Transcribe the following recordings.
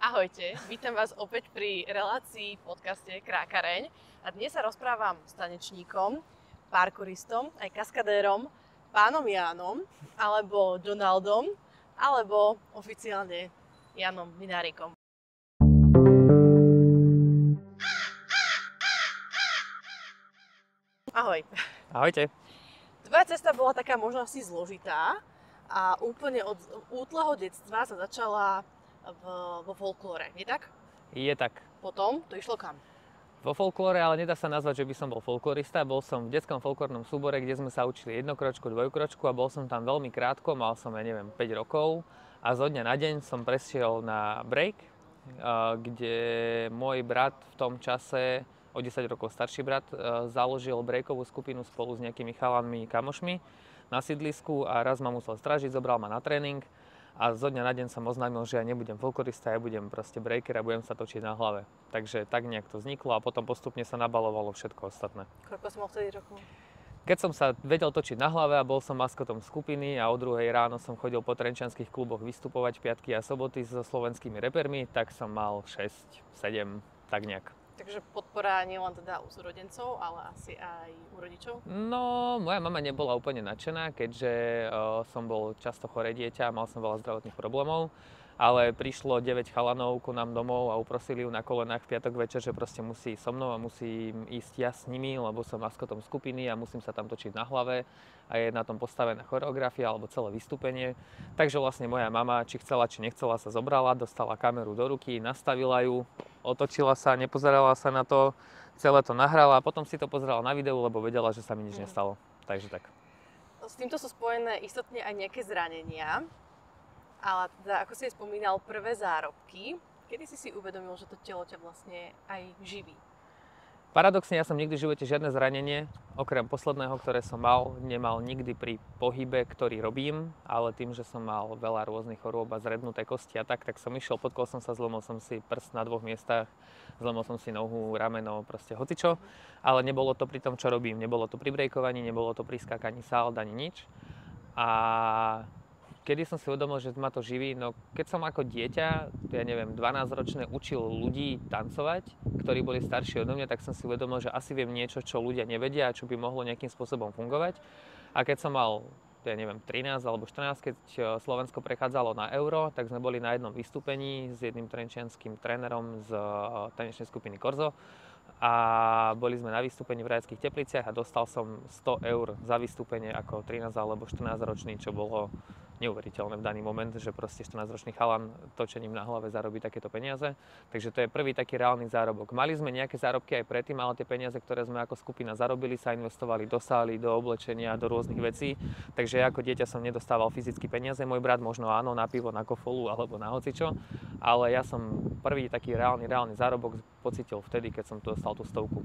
Ahojte, vítam vás opäť pri relácii podcaste Krákareň a dnes sa rozprávam s tanečníkom, parkouristom, aj kaskadérom, pánom Jánom, alebo Donaldom, alebo oficiálne Jánom Minárikom. Ahoj. Ahojte. Tvoja cesta bola taká možno asi zložitá a úplne od útleho detstva sa začala vo folklóre, nie tak? Je tak. Potom to išlo kam? Vo folklóre, ale nedá sa nazvať, že by som bol folklorista. Bol som v detskom folklórnom súbore, kde sme sa učili jednokročku, dvojkročku a bol som tam veľmi krátko, mal som, 5 rokov a zo dňa na deň som prešiel na break, kde môj brat v tom čase, o 10 rokov starší brat, založil breakovú skupinu spolu s nejakými chalanmi, kamošmi na sídlisku a raz ma musel strážiť, zobral ma na tréning. A zo dňa na deň som oznámil, že ja nebudem folklorista, ja budem proste breaker a budem sa točiť na hlave. Takže tak nejak to vzniklo a potom postupne sa nabalovalo všetko ostatné. Koľko som mal vtedy rokov? Keď som sa vedel točiť na hlave a bol som maskotom skupiny a o 2:00 ráno som chodil po trenčianskych kluboch vystupovať piatky a soboty so slovenskými repermi, tak som mal 6, 7, tak nejak. Takže podpora nielen teda u súrodencov, ale asi aj u rodičov? No, moja mama nebola úplne nadšená, keďže som bol často choré dieťa, mal som veľa zdravotných problémov, ale prišlo 9 chalanov ku nám domov a uprosili ju na kolenách v piatok večer, že proste musí ísť so mnou a musím ísť ja s nimi, lebo som maskotom skupiny a musím sa tam točiť na hlave a je na tom postavená choreografia alebo celé vystúpenie. Takže vlastne moja mama, či chcela, či nechcela, sa zobrala, dostala kameru do ruky, nastavila ju, otočila sa, nepozerala sa na to, celé to nahrala a potom si to pozerala na videu, lebo vedela, že sa mi nič nestalo. Takže tak. S týmto sú spojené istotne aj nejaké zranenia, ale teda, ako si spomínal, prvé zárobky. Kedy si uvedomil, že to telo ťa vlastne aj živí? Paradoxne, ja som nikdy v živote žiadne zranenie, okrem posledného, ktoré som mal, nemal nikdy pri pohybe, ktorý robím, ale tým, že som mal veľa rôznych chorôb a zrednuté kosti a tak som išiel, potkol som sa, zlomil som si prst na 2 miestach, zlomil som si nohu, rameno, proste hocičo, ale nebolo to pri tom, čo robím, nebolo to pri brejkovaní, nebolo to pri skákaní sáld ani nič. A kedy som si uvedomil, že ma to živí? No keď som ako dieťa, 12-ročné učil ľudí tancovať, ktorí boli starší odo mňa, tak som si uvedomil, že asi viem niečo, čo ľudia nevedia a čo by mohlo nejakým spôsobom fungovať. A keď som mal 13 alebo 14, keď Slovensko prechádzalo na Euro, tak sme boli na jednom vystúpení s jedným trenčianskym trénerom z tanečnej skupiny Korzo. A boli sme na vystúpení v Rajeckých Tepliciach a dostal som 100 eur za vystúpenie ako 13 alebo 14 ročný, čo bolo neuveriteľné v daný moment, že proste 14-ročný chalan točením na hlave zarobí takéto peniaze. Takže to je prvý taký reálny zárobok. Mali sme nejaké zárobky aj predtým, ale tie peniaze, ktoré sme ako skupina zarobili, sa investovali do sály, do oblečenia, do rôznych vecí. Takže ja ako dieťa som nedostával fyzicky peniaze, môj brat možno áno, na pivo, na kofolu alebo na hocičo, ale ja som prvý taký reálny zárobok pocitil vtedy, keď som dostal tú 100.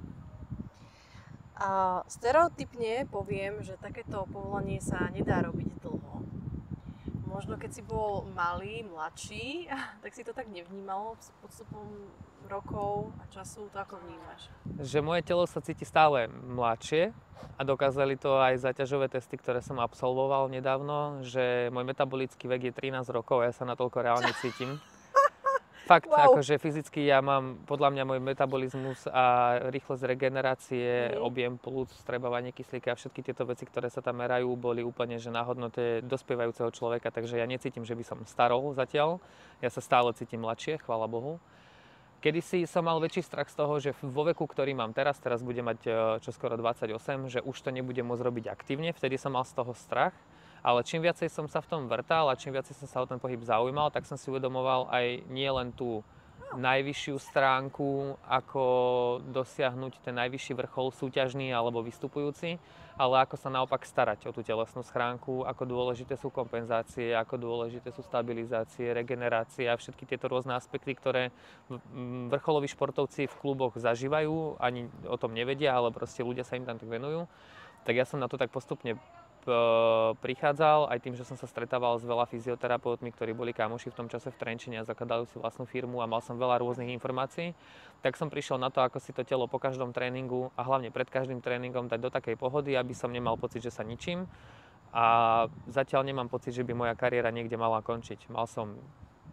A stereotypne poviem, že takéto povolanie sa nedá robiť dlho. Možno keď si bol malý, mladší, tak si to tak nevnímal s podstupom rokov a času, to ako vnímaš? Že moje telo sa cíti stále mladšie a dokázali to aj zaťažové testy, ktoré som absolvoval nedávno, že môj metabolický vek je 13 rokov a ja sa natoľko reálne cítim. Fakt, wow. Akože fyzicky ja mám, podľa mňa môj metabolizmus a rýchlosť regenerácie, objem plúc, strebávanie kyslíka a všetky tieto veci, ktoré sa tam merajú, boli úplne že na hodnote dospievajúceho človeka, takže ja necítim, že by som starol zatiaľ. Ja sa stále cítim mladšie, chvála Bohu. Kedysi som mal väčší strach z toho, že vo veku, ktorý mám teraz budem mať čoskoro 28, že už to nebudem môcť robiť aktívne, vtedy som mal z toho strach. Ale čím viacej som sa v tom vrtal a čím viacej som sa o ten pohyb zaujímal, tak som si uvedomoval aj nie len tú najvyššiu stránku, ako dosiahnuť ten najvyšší vrchol súťažný alebo vystupujúci, ale ako sa naopak starať o tú telesnú schránku, ako dôležité sú kompenzácie, ako dôležité sú stabilizácie, regenerácia a všetky tieto rôzne aspekty, ktoré vrcholoví športovci v kluboch zažívajú, ani o tom nevedia, ale proste ľudia sa im tam tak venujú. Tak ja som na to tak postupne prichádzal, aj tým, že som sa stretával s veľa fyzioterapeutmi, ktorí boli kamoši v tom čase v Trenčine a zakladali si vlastnú firmu a mal som veľa rôznych informácií, tak som prišiel na to, ako si to telo po každom tréningu a hlavne pred každým tréningom dať do takej pohody, aby som nemal pocit, že sa ničím. A zatiaľ nemám pocit, že by moja kariéra niekde mala končiť. Mal som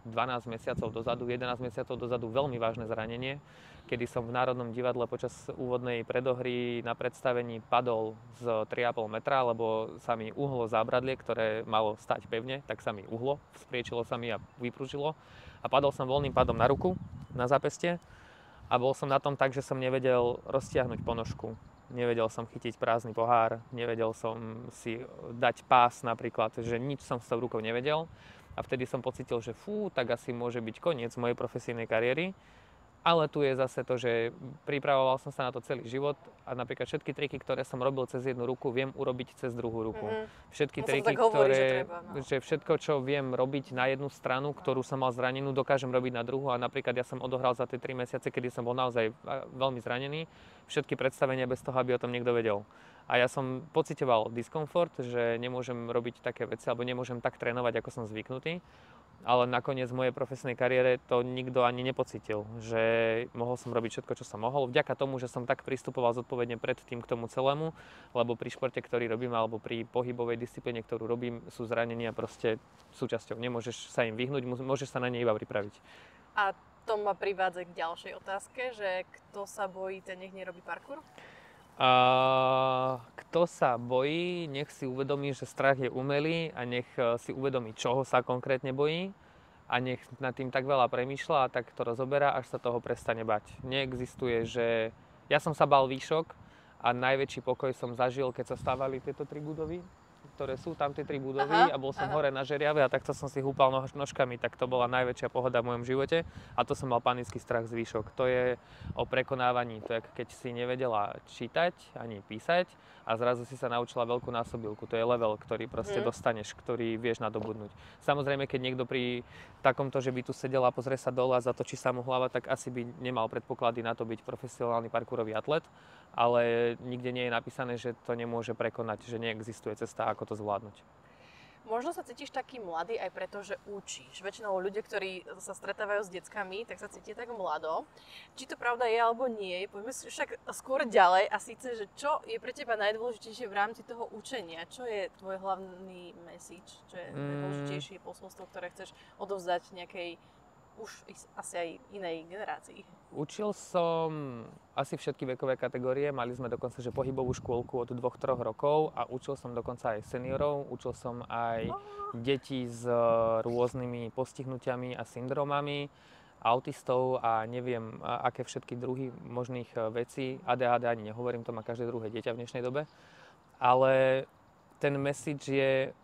12 mesiacov dozadu, 11 mesiacov dozadu veľmi vážne zranenie, kedy som v Národnom divadle počas úvodnej predohry na predstavení padol z 3,5 metra, lebo sa mi uhlo zábradlie, ktoré malo stať pevne, tak sa mi uhlo, spriečilo sa mi a vypružilo. A padol som voľným pádom na ruku, na zápestie a bol som na tom tak, že som nevedel roztiahnuť ponožku. Nevedel som chytiť prázdny pohár, nevedel som si dať pás napríklad, že nič som s tou rukou nevedel. A vtedy som pocítil, že tak asi môže byť koniec mojej profesijnej kariéry. Ale tu je zase to, že pripravoval som sa na to celý život a napríklad všetky triky, ktoré som robil cez jednu ruku, viem urobiť cez druhú ruku. Všetky triky, že všetko, čo viem robiť na jednu stranu, ktorú som mal zranenú, dokážem robiť na druhú. A napríklad ja som odohral za tie 3 mesiace, kedy som bol naozaj veľmi zranený, všetky predstavenia bez toho, aby o tom niekto vedel. A ja som pociťoval diskomfort, že nemôžem robiť také veci, alebo nemôžem tak trénovať, ako som zvyknutý. Ale nakoniec v mojej profesnej kariére to nikto ani nepocítil, že mohol som robiť všetko, čo som mohol. Vďaka tomu, že som tak pristupoval zodpovedne predtým k tomu celému, lebo pri športe, ktorý robím, alebo pri pohybovej disciplíne, ktorú robím, sú zranenia proste súčasťou. Nemôžeš sa im vyhnúť, môžeš sa na ne iba pripraviť. A to ma privádza k ďalšej otázke, že kto sa bojí, ten nech nerobí parkour? Kto sa bojí, nech si uvedomí, že strach je umelý a nech si uvedomí, čoho sa konkrétne bojí a nech nad tým tak veľa premýšľa a tak to rozoberá, až sa toho prestane bať. Neexistuje, že ja som sa bál výšok a najväčší pokoj som zažil, keď sa stávali tieto 3 budovy, ktoré sú tam tie 3 budovy a bol som hore na žeriave a takto som si húpal nožkami, tak to bola najväčšia pohoda v mojom živote a to som mal panický strach z výšok. To je o prekonávaní, to je keď si nevedela čítať ani písať a zrazu si sa naučila veľkú násobilku. To je level, ktorý proste dostaneš, ktorý vieš nadobudnúť. Samozrejme, keď niekto pri takomto, že by tu sedela a pozrie sa dole a zatočí sa mu hlava, tak asi by nemal predpoklady na to byť profesionálny parkourový atlet, ale nikde nie je napísané, že to nemôže prekonať, že neexistuje cesta, ako to zvládnuť. Možno sa cítiš taký mladý aj preto, že učíš. Väčšinou ľudia, ktorí sa stretávajú s deckami, tak sa cítia tak mlado. Či to pravda je alebo nie, poďme si však skôr ďalej a síce, že čo je pre teba najdôležitejšie v rámci toho učenia? Čo je tvoj hlavný message? Čo je najdôležitejšie posolstvo, ktoré chceš odovzdať nejakej už asi aj inej generácii? Učil som asi všetky vekové kategórie, mali sme dokonca že pohybovú škôlku od 2-3 rokov a učil som dokonca aj seniorov, učil som aj deti s rôznymi postihnutiami a syndromami, autistov a neviem aké všetky druhy možných vecí. ADHD ani nehovorím, to má každé druhé dieťa v dnešnej dobe. Ale ten message je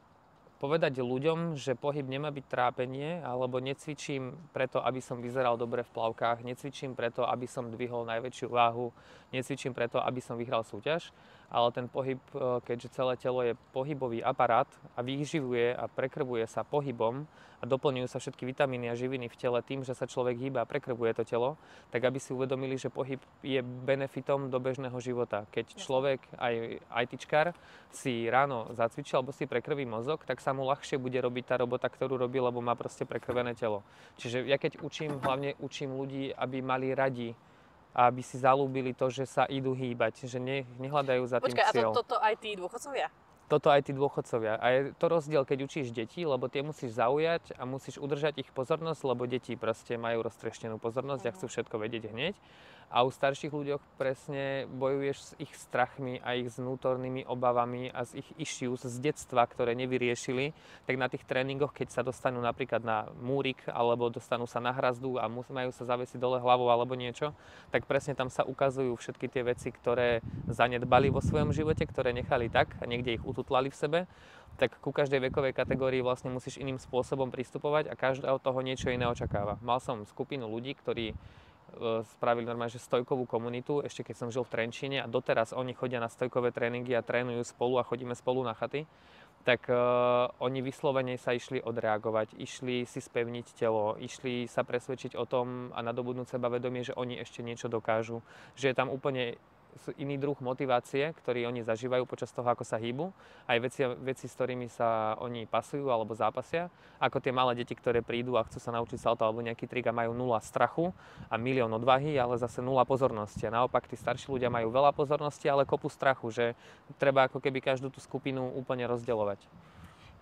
povedať ľuďom, že pohyb nemá byť trápenie, alebo necvičím preto, aby som vyzeral dobre v plavkách, necvičím preto, aby som dvihol najväčšiu váhu, necvičím preto, aby som vyhral súťaž, ale ten pohyb, keďže celé telo je pohybový aparát a vyživuje a prekrvuje sa pohybom a doplňujú sa všetky vitamíny a živiny v tele tým, že sa človek hýba a prekrvuje to telo, tak aby si uvedomili, že pohyb je benefitom do bežného života. Keď človek, aj ITčkár, si ráno zacvičí alebo si prekrví mozog, tak sa mu ľahšie bude robiť tá robota, ktorú robí, lebo má proste prekrvené telo. Čiže ja keď učím, hlavne učím ľudí, aby mali radi a aby si zalúbili to, že sa idú hýbať, že nehľadajú za tým cieľ. Počkaj, a toto aj tí dôchodcovia? Toto aj tí dôchodcovia. A je to rozdiel, keď učíš deti, lebo tie musíš zaujať a musíš udržať ich pozornosť, lebo deti proste majú roztrieštenú pozornosť a chcú všetko vedieť hneď. A u starších ľuďoch presne bojuješ s ich strachmi a ich vnútornými obavami a z ich issues z detstva, ktoré nevyriešili. Tak na tých tréningoch, keď sa dostanú napríklad na múrik alebo dostanú sa na hrazdu a majú sa zavesiť dole hlavou alebo niečo, tak presne tam sa ukazujú všetky tie veci, ktoré zanedbali vo svojom živote, ktoré nechali tak a niekde ich ututlali v sebe. Tak ku každej vekovej kategórii vlastne musíš iným spôsobom pristupovať a každá od toho niečo iné očakáva. Mal som skupinu ľudí, ktorí spravili normálne, že stojkovú komunitu, ešte keď som žil v Trenčíne a doteraz oni chodia na stojkové tréningy a trénujú spolu a chodíme spolu na chaty, tak oni vyslovene sa išli odreagovať, išli si spevniť telo, išli sa presvedčiť o tom a nadobudnúť sebavedomie, že oni ešte niečo dokážu, že je tam úplne iný druh motivácie, ktorý oni zažívajú počas toho, ako sa hýbu, aj veci, s ktorými sa oni pasujú alebo zápasia, ako tie malé deti, ktoré prídu a chcú sa naučiť salto alebo nejaký trik a majú 0 strachu a milión odvahy, ale zase 0 pozornosti. A naopak tí starší ľudia majú veľa pozornosti, ale kopu strachu, že treba ako keby každú tú skupinu úplne rozdeľovať.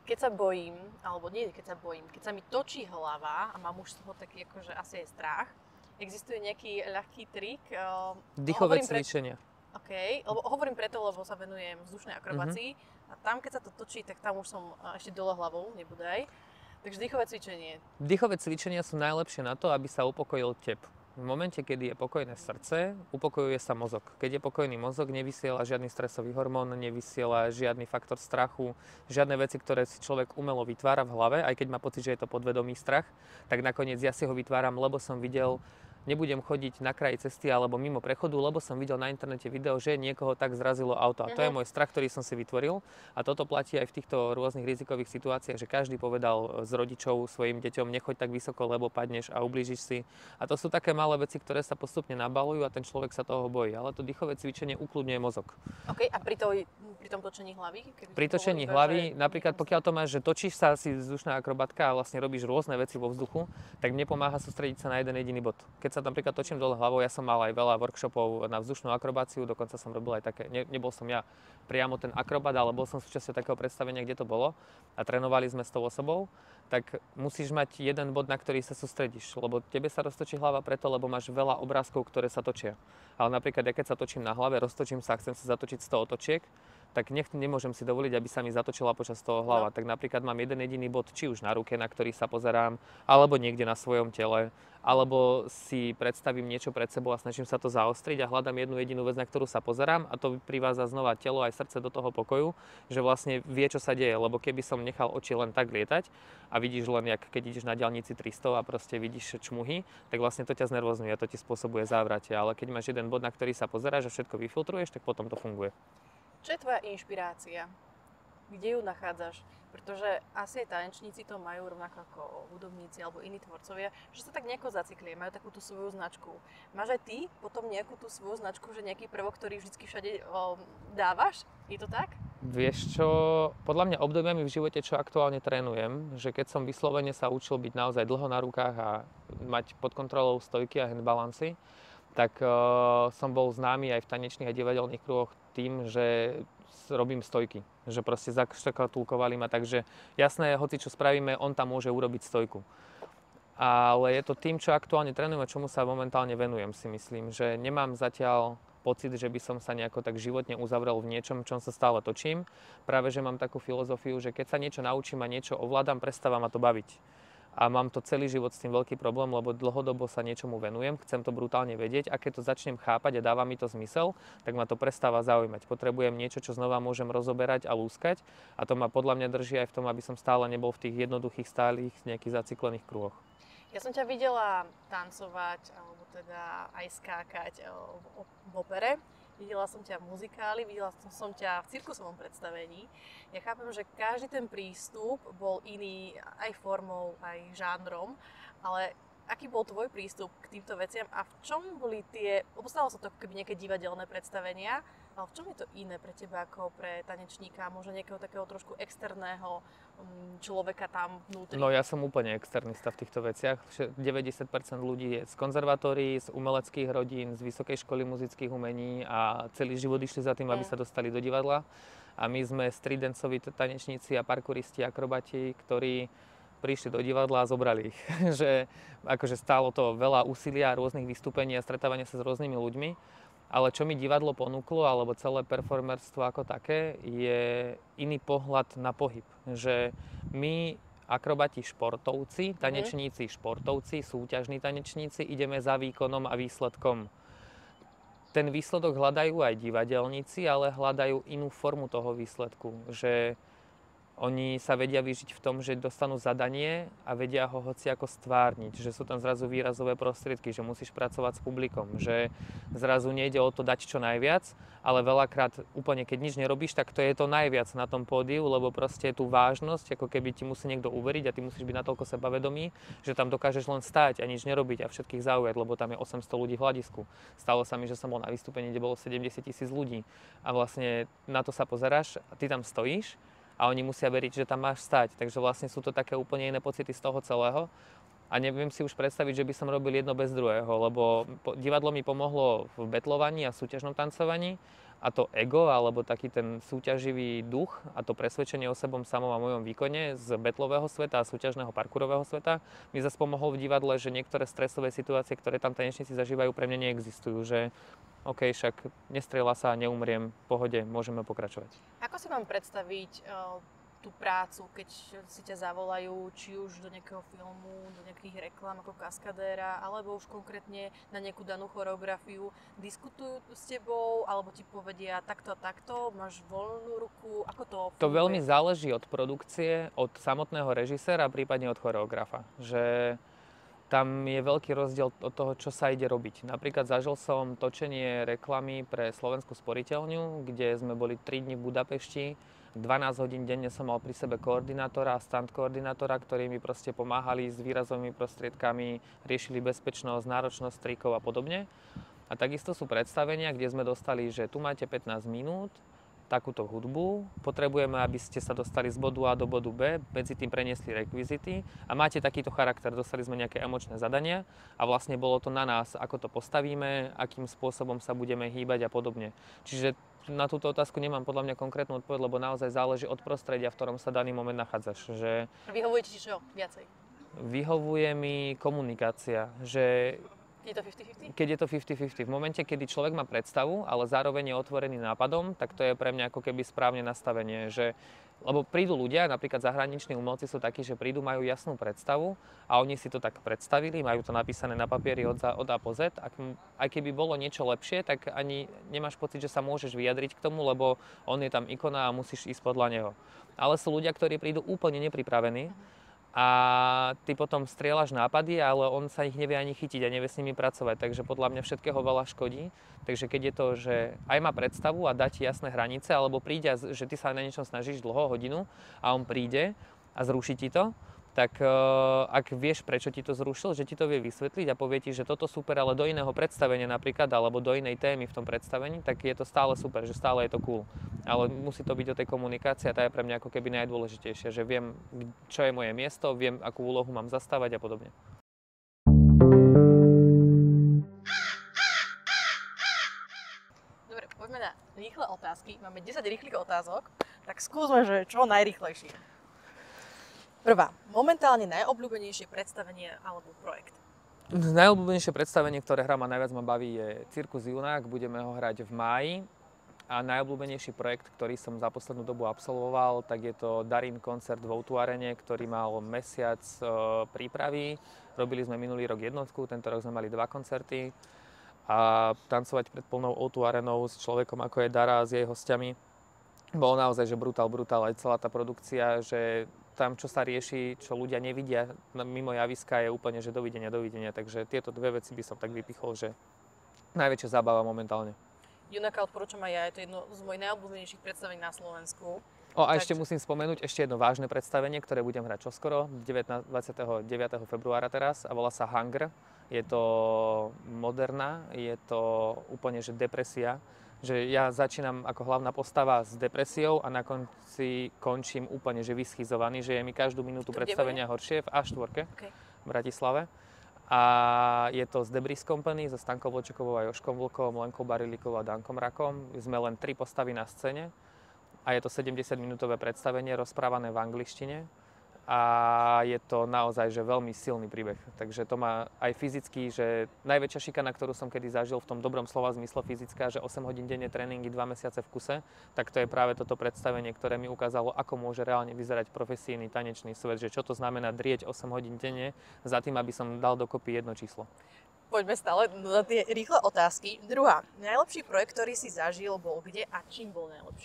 Keď sa bojím, alebo nie keď sa bojím, keď sa mi točí hlava a mám už z toho taký akože asi aj strach, existuje nejaký ľahký trik? Dýchové cvičenia. OK, hovorím preto, lebo sa venujem vzdušnej akrobácii a tam, keď sa to točí, tak tam už som ešte dole hlavou, nebudaj. Takže dýchové cvičenie. Dýchové cvičenia sú najlepšie na to, aby sa upokojil tep. V momente, kedy je pokojné srdce, upokojuje sa mozog. Keď je pokojný mozog, nevysiela žiadny stresový hormón, nevysiela žiadny faktor strachu, žiadne veci, ktoré si človek umelo vytvára v hlave, aj keď má pocit, že je to podvedomý strach, tak nakoniec ja si ho vytváram, lebo som videl, nebudem chodiť na kraji cesty alebo mimo prechodu, lebo som videl na internete video, že niekoho tak zrazilo auto. A to je môj strach, ktorý som si vytvoril. A toto platí aj v týchto rôznych rizikových situáciách, že každý povedal z rodičov svojim deťom, nechoď tak vysoko, lebo padneš a ublížiš si. A to sú také malé veci, ktoré sa postupne nabalujú a ten človek sa toho bojí. Ale to dýchové cvičenie ukludňuje mozog. OK, a pri tom točení hlavy? Pri točení hlavy, napríklad pokiaľ to máš, že točíš sa, si vzdušná akrobatka a vlastne robíš rôzne veci vo vzduchu, tak mne pomáha sústrediť sa na jeden jediný bod. Keď sa napríklad točím dole hlavou, ja som mal aj veľa workshopov na vzdušnú akrobáciu, dokonca som robil aj také, nebol som ja priamo ten akrobat, ale bol som súčasťou takého predstavenia, kde to bolo a trénovali sme s tou osobou, tak musíš mať jeden bod, na ktorý sa sústredíš, lebo tebe sa roztočí hlava preto, lebo máš veľa obrázkov, ktoré sa točia. Ale napríklad ja keď sa točím na hlave, roztočím sa a chcem sa zatočiť 100 otočiek, tak nemôžem si dovoliť, aby sa mi zatočila počas toho hlava. Tak napríklad mám jeden jediný bod, či už na ruke, na ktorý sa pozerám, alebo niekde na svojom tele, alebo si predstavím niečo pred sebou a snažím sa to zaostriť a hľadám jednu jedinú vec, na ktorú sa pozerám a to privádza znova telo aj srdce do toho pokoju, že vlastne vie, čo sa deje, lebo keby som nechal oči len tak lietať a vidíš len, jak keď ideš na diaľnici 300 a proste vidíš čmuhy, tak vlastne to ťa znervozňuje a to ti spôsobuje závratie, ale keď máš jeden bod, na ktorý sa pozeráš a všetko vyfiltruješ, tak potom to funguje. Čo je tvoja inšpirácia? Kde ju nachádzaš? Pretože asi aj tanečníci to majú rovnako ako hudobníci alebo iní tvorcovia, že sa tak nejako zacyklia, majú takú tú svoju značku. Máš aj ty potom nejakú tú svoju značku, že nejaký prvok, ktorý vždy všade dávaš? Je to tak? Vieš čo, podľa mňa obdobiami v živote, čo aktuálne trénujem, že keď som vyslovene sa učil byť naozaj dlho na rukách a mať pod kontrolou stojky a handbalansy, tak som bol známy aj v tanečných a divadelných kruhoch tým, že robím stojky. Že proste zaškatulkovali ma, takže jasné, hoci čo spravíme, on tam môže urobiť stojku. Ale je to tým, čo aktuálne trénujem a čomu sa momentálne venujem, si myslím, že nemám zatiaľ pocit, že by som sa nejako tak životne uzavrel v niečom, čom sa stále točím. Práve, že mám takú filozofiu, že keď sa niečo naučím a niečo ovládam, prestáva ma to baviť. A mám to celý život s tým veľký problém, lebo dlhodobo sa niečomu venujem, chcem to brutálne vedieť a keď to začnem chápať a dáva mi to zmysel, tak ma to prestáva zaujímať. Potrebujem niečo, čo znova môžem rozoberať a lúskať a to ma podľa mňa drží aj v tom, aby som stále nebol v tých jednoduchých, stálych, nejakých zaciklených kruhoch. Ja som ťa videla tancovať, alebo teda aj skákať v opere. Videla som ťa v muzikáli, videla som ťa v cirkusovom predstavení. Ja chápem, že každý ten prístup bol iný aj formou, aj žánrom, ale aký bol tvoj prístup k týmto veciam a v čom boli tie, lebo stalo sa to ako keby nejaké divadelné predstavenia, ale v čom je to iné pre teba ako pre tanečníka, možno nejakého takého trošku externého človeka tam vnútri? No ja som úplne externista v týchto veciach. 90% ľudí je z konzervatórií, z umeleckých rodín, z Vysokej školy muzických umení a celý život išli za tým, aby sa dostali do divadla. A my sme stridencoví tanečníci a parkouristi, akrobati, ktorí prišli do divadla a zobrali ich. Že akože stálo to veľa úsilia, rôznych vystúpení a stretávania sa s rôznymi ľuďmi. Ale čo mi divadlo ponúklo, alebo celé performerstvo ako také, je iný pohľad na pohyb. Že my, akrobati športovci, tanečníci športovci, súťažní tanečníci, ideme za výkonom a výsledkom. Ten výsledok hľadajú aj divadelníci, ale hľadajú inú formu toho výsledku. Že oni sa vedia vyžiť v tom, že dostanú zadanie a vedia ho hociako stvárniť, že sú tam zrazu výrazové prostriedky, že musíš pracovať s publikom, že zrazu nejde o to dať čo najviac, ale veľakrát úplne keď nič nerobíš, tak to je to najviac na tom pódiu, lebo proste je tu vážnosť, ako keby ti musí niekto uveriť a ty musíš byť natoľko sebavedomý, že tam dokážeš len stáť a nič nerobiť a všetkých zaujať, lebo tam je 800 ľudí v hľadisku. Stalo sa mi, že som bol na vystúpení, kde bolo 70 000 ľudí a vlastne na to sa pozeráš a ty tam stojíš a oni musia veriť, že tam máš stať. Takže vlastne sú to také úplne iné pocity z toho celého. A neviem si už predstaviť, že by som robil jedno bez druhého, lebo divadlo mi pomohlo v betlovaní a súťažnom tancovaní a to ego, alebo taký ten súťaživý duch a to presvedčenie o sebom samom a mojom výkone z betlového sveta a súťažného parkourového sveta mi zase pomohol v divadle, že niektoré stresové situácie, ktoré tam tanečníci zažívajú, pre mňa neexistujú, že OK, však nestrieľa sa, neumriem, v pohode, môžeme pokračovať. Ako si mám predstaviť tú prácu, keď si ťa zavolajú, či už do nejakého filmu, do nejakých reklám ako kaskadéra, alebo už konkrétne na nejakú danú choreografiu, diskutujú s tebou, alebo ti povedia takto a takto, máš voľnú ruku, ako to funguje? To veľmi záleží od produkcie, od samotného režiséra, prípadne od choreografa, že tam je veľký rozdiel od toho, čo sa ide robiť. Napríklad zažil som točenie reklamy pre Slovenskú sporiteľňu, kde sme boli 3 dni v Budapešti. 12 hodín denne som mal pri sebe koordinátora a stand koordinátora, ktorí mi proste pomáhali s výrazovými prostriedkami, riešili bezpečnosť, náročnosť strikov a podobne. A takisto sú predstavenia, kde sme dostali, že tu máte 15 minút, takúto hudbu, potrebujeme, aby ste sa dostali z bodu A do bodu B, medzi tým preniesli rekvizity a máte takýto charakter, dostali sme nejaké emočné zadania a vlastne bolo to na nás, ako to postavíme, akým spôsobom sa budeme hýbať a podobne. Čiže na túto otázku nemám podľa mňa konkrétnu odpoveď, lebo naozaj záleží od prostredia, v ktorom sa daný moment nachádzaš. Že vyhovuje ti čo viacej? Vyhovuje mi komunikácia, že je to 50-50? Keď je to 50-50. V momente, kedy človek má predstavu, ale zároveň je otvorený nápadom, tak to je pre mňa ako keby správne nastavenie, že lebo prídu ľudia, napríklad zahraniční umelci sú takí, že prídu, majú jasnú predstavu a oni si to tak predstavili, majú to napísané na papieri od A po Z. Aj keby bolo niečo lepšie, tak ani nemáš pocit, že sa môžeš vyjadriť k tomu, lebo on je tam ikona a musíš ísť podľa neho. Ale sú ľudia, ktorí prídu úplne nepripravení a ty potom strieľaš nápady, ale on sa ich nevie ani chytiť a nevie s nimi pracovať, takže podľa mňa všetkého veľa škodí. Takže keď je to, že aj má predstavu a dá ti jasné hranice, alebo príde, že ty sa na niečom snažíš dlho, hodinu a on príde a zruší ti to, tak ak vieš, prečo ti to zrušil, že ti to vie vysvetliť a povie ti, že toto super, ale do iného predstavenia napríklad, alebo do inej témy v tom predstavení, tak je to stále super, že stále je to cool. Ale musí to byť o tej komunikácii a tá je pre mňa ako keby najdôležitejšia, že viem, čo je moje miesto, viem, akú úlohu mám zastávať a podobne. Dobre, poďme na rýchle otázky. Máme 10 rýchlych otázok, tak skúsme, že čo najrýchlejšie. Prvá, momentálne najobľúbenejšie predstavenie alebo projekt? Najobľúbenejšie predstavenie, ktoré hrám a najviac ma baví, je Cirkus Junák. Budeme ho hrať v máji. A najobľúbenejší projekt, ktorý som za poslednú dobu absolvoval, tak je to Darín koncert v O2 Arene, ktorý mal mesiac prípravy. Robili sme minulý rok jednotku, tento rok sme mali 2 koncerty. A tancovať pred plnou O2 Arenou s človekom ako je Dara a s jej hostiami bolo naozaj, že brutál, aj celá tá produkcia, že tam, čo sa rieši, čo ľudia nevidia mimo javiska, je úplne, že dovidenia. Takže tieto dve veci by som tak vypichol, že najväčšia zábava momentálne. Junáka odporúčam aj ja, je to jedno z mojich najobľúbenejších predstavení na Slovensku. A ešte musím spomenúť ešte jedno vážne predstavenie, ktoré budem hrať čoskoro, 29. februára teraz a volá sa Hunger. Je to moderná, je to úplne, že depresia. Že ja začínam ako hlavná postava s depresiou a na konci končím úplne, že vyschizovaný, že je mi každú minútu predstavenia horšie v A4 v Bratislave. A je to z Debris Company, so Stankou Vlčekovou a Jožkom Vlkom, Lenkou Barilikovou a Dankom Rakom. Sme len 3 postavy na scéne a je to 70-minútové predstavenie rozprávané v angličtine. A je to naozaj, že veľmi silný príbeh. Takže to má aj fyzicky, že najväčšia šikana, ktorú som kedy zažil v tom dobrom slova zmysle fyzická, že 8 hodín denne tréningy, 2 mesiace v kuse, tak to je práve toto predstavenie, ktoré mi ukázalo, ako môže reálne vyzerať profesijný tanečný svet, že čo to znamená drieť 8 hodín denne za tým, aby som dal dokopy jedno číslo. Poďme stále na tie rýchle otázky. Druhá, najlepší projekt, ktorý si zažil, bol kde a čím bol najlepší?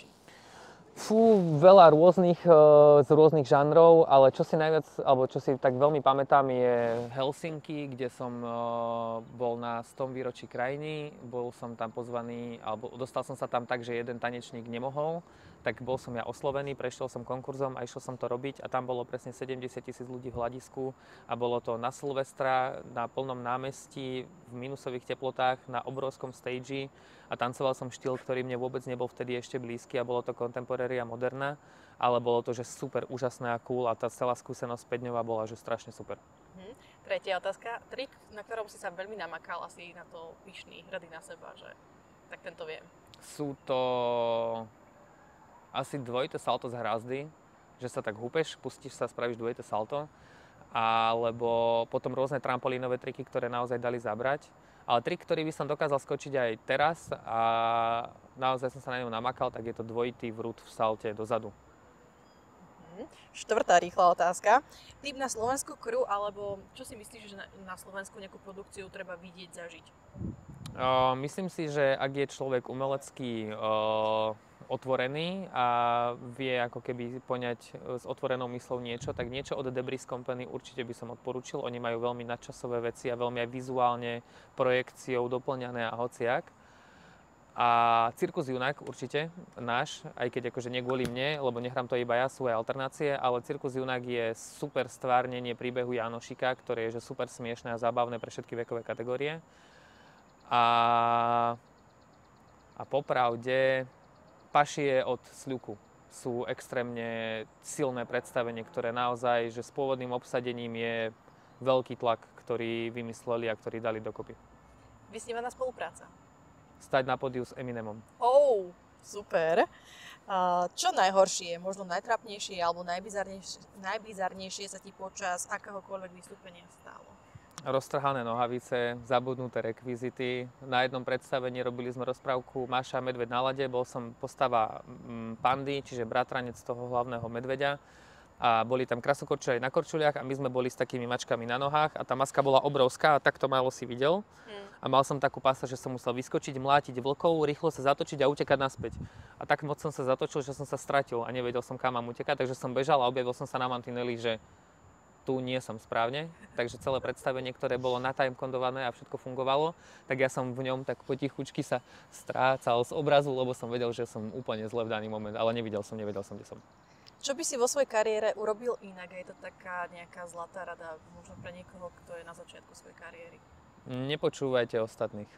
Veľa rôznych, z rôznych žánrov, ale čo si najviac, alebo čo si tak veľmi pamätám, je Helsinki, kde som bol na 100. výročí krajiny. Bol som tam pozvaný, alebo dostal som sa tam tak, že jeden tanečník nemohol, tak bol som ja oslovený, prešiel som konkurzom a išiel som to robiť a tam bolo presne 70 000 ľudí v hľadisku a bolo to na Silvestra, na plnom námestí, v minusových teplotách, na obrovskom stage a tancoval som štýl, ktorý mne vôbec nebol vtedy ešte blízky a bolo to contemporary a moderná, ale bolo to, že super, úžasné a cool a tá celá skúsenosť 5-dňová bola, že strašne super. Tretia otázka, trik, na ktorom si sa veľmi namakal, asi na to pyšný, hrdý na seba, že tak tento viem. Sú to asi dvojité salto z hrázdy, že sa tak húpeš, pustíš sa, spravíš dvojité salto, alebo potom rôzne trampolínové triky, ktoré naozaj dali zabrať. Ale trik, ktorý by som dokázal skočiť aj teraz a naozaj som sa na ňom namakal, tak je to dvojitý vrút v salte dozadu. Štvrtá rýchla otázka. Typ na slovenskú crew, alebo čo si myslíš, že na Slovensku nejakú produkciu treba vidieť, zažiť? Myslím si, že ak je človek umelecký otvorený a vie ako keby poňať s otvorenou myslou niečo, tak niečo od Debris Company určite by som odporúčil. Oni majú veľmi nadčasové veci a veľmi aj vizuálne projekciou doplňané a hociak. A Cirkus Junak určite, náš, aj keď akože nie kvôli mne, lebo nehrám to iba ja, sú aj alternácie, ale Cirkus Junak je super stvárnenie príbehu Janošika, ktoré je že super smiešné a zábavné pre všetky vekové kategórie. A popravde Pašie od Sľuku sú extrémne silné predstavenie, ktoré naozaj, že s pôvodným obsadením je veľký tlak, ktorý vymysleli a ktorý dali dokopy. Vysnívaná spolupráca. Stať na pódiu s Eminemom. Super. Čo najhoršie, možno najtrápnejšie alebo najbizarnejšie sa ti počas akéhokoľvek vystúpenia stalo? Roztrhané nohavice, zabudnuté rekvizity. Na jednom predstavení robili sme rozprávku Maša a medveď na lade. Bol som postava pandy, čiže bratranec toho hlavného medveďa. A boli tam krasokorčuliari na korčuliach a my sme boli s takými mačkami na nohách a tá maska bola obrovská a takto málo si videl. A mal som takú pasáž, že som musel vyskočiť, mlátiť vlkov, rýchlo sa zatočiť a utekať naspäť. A tak moc som sa zatočil, že som sa stratil a nevedel som, kam mám utekať, takže som bežal a objavil som sa na mantineli, že tu nie som správne. Takže celé predstavenie, ktoré bolo natimecodované a všetko fungovalo, tak ja som v ňom tak potichučky sa strácal z obrazu, lebo som vedel, že som úplne zle v daný moment, ale nevedel som, kde som. Čo by si vo svojej kariére urobil inak? Je to taká nejaká zlatá rada možno pre niekoho, kto je na začiatku svojej kariéry? Nepočúvajte ostatných.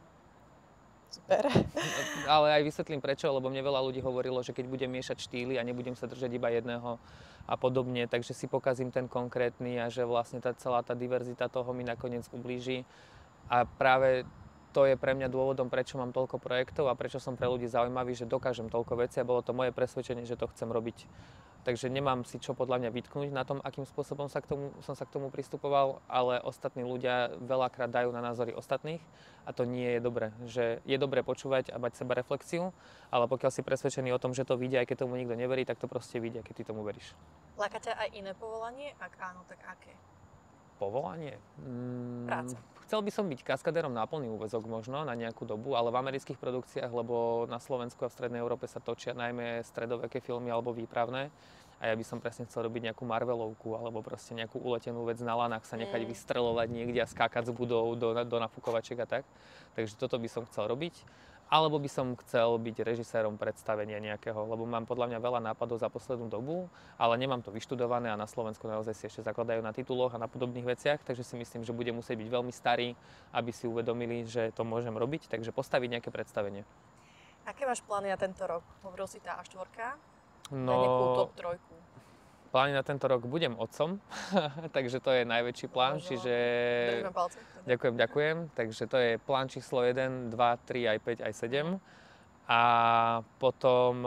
Super. Ale aj vysvetlím prečo, lebo mne veľa ľudí hovorilo, že keď budem miešať štýly a nebudem sa držať iba jedného a podobne, takže si pokazím ten konkrétny a že vlastne celá tá diverzita toho mi nakoniec ublíži. A práve to je pre mňa dôvodom, prečo mám toľko projektov a prečo som pre ľudí zaujímavý, že dokážem toľko vecí a bolo to moje presvedčenie, že to chcem robiť. Takže nemám si čo podľa mňa vytknúť na tom, akým spôsobom som sa k tomu pristupoval, ale ostatní ľudia veľakrát dajú na názory ostatných a to nie je dobré. Že je dobré počúvať a mať seba reflexiu, ale pokiaľ si presvedčený o tom, že to vyjde, aj keď tomu nikto neverí, tak to proste vyjde, keď ty tomu veríš. Láka ťa aj iné povolanie? Ak áno, tak aké? Povolanie? Práca. Chcel by som byť kaskadérom na plný úväzok možno na nejakú dobu, ale v amerických produkciách, lebo na Slovensku a v Strednej Európe sa točia najmä stredoveké filmy alebo výpravné. A ja by som presne chcel robiť nejakú Marvelovku alebo proste nejakú uletenú vec na lanách, sa nechať vystreľovať niekde a skákať z budov do nafúkovačiek a tak. Takže toto by som chcel robiť. Alebo by som chcel byť režisérom predstavenia nejakého, lebo mám podľa mňa veľa nápadov za poslednú dobu, ale nemám to vyštudované a na Slovensku naozaj si ešte zakladajú na tituloch a na podobných veciach, takže si myslím, že budem musieť byť veľmi starý, aby si uvedomili, že to môžem robiť, takže postaviť nejaké predstavenie. Aké máš plány na tento rok? Hovoril si tá A4, No, nejakú top 3. Plány na tento rok budem otcom, takže to je najväčší plán, čiže... Držíme palce. Ďakujem. Takže to je plán číslo 1, 2, 3, aj 5, aj 7. A potom...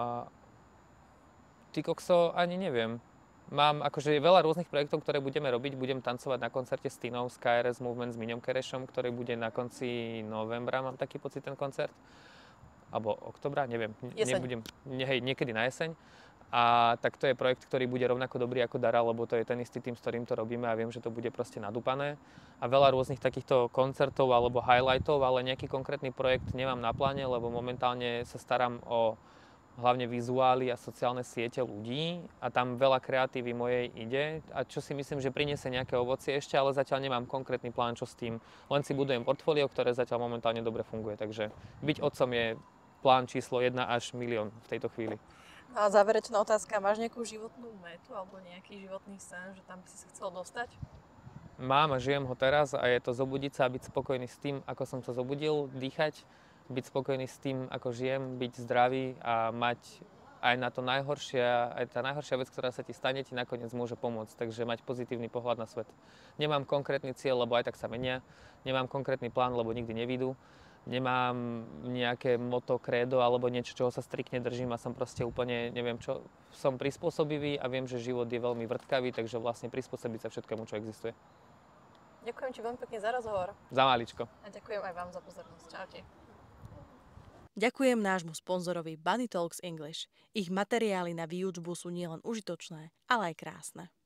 Ty kokso, ani neviem. Mám akože veľa rôznych projektov, ktoré budeme robiť. Budem tancovať na koncerte s Tinou z KRS Movement s Miňom Kerešom, ktorý bude na konci novembra, mám taký pocit, ten koncert. Alebo oktobra, neviem. Niekedy na jeseň. A tak to je projekt, ktorý bude rovnako dobrý ako Dara, lebo to je ten istý tým, s ktorým to robíme a viem, že to bude proste nadúpané. A veľa rôznych takýchto koncertov alebo highlightov, ale nejaký konkrétny projekt nemám na pláne, lebo momentálne sa starám o hlavne vizuály a sociálne siete ľudí a tam veľa kreatívy mojej ide a čo si myslím, že priniesie nejaké ovocie ešte, ale zatiaľ nemám konkrétny plán, čo s tým. Len si budujem portfólio, ktoré zatiaľ momentálne dobre funguje, takže byť otcom je plán číslo 1 až milión v tejto chvíli. A záverečná otázka, máš nejakú životnú metu alebo nejaký životný sen, že tam by si sa chcel dostať? Mám a žijem ho teraz a je to zobudiť sa a byť spokojný s tým, ako som sa zobudil, dýchať, byť spokojný s tým, ako žijem, byť zdravý a mať aj na to najhoršie, aj tá najhoršia vec, ktorá sa ti stane, ti nakoniec môže pomôcť. Takže mať pozitívny pohľad na svet. Nemám konkrétny cieľ, lebo aj tak sa menia. Nemám konkrétny plán, lebo nikdy nevídu. nemám nejaké moto, krédo alebo niečo, čoho sa striktne držím a som proste úplne, neviem čo, som prispôsobivý a viem, že život je veľmi vrtkavý, takže vlastne prispôsobiť sa všetkému, čo existuje. Ďakujem ti veľmi pekne za rozhovor. Za maličko. A ďakujem aj vám za pozornosť. Čaute. Ďakujem nášmu sponzorovi Bunny Talks English. Ich materiály na výučbu sú nielen užitočné, ale aj krásne.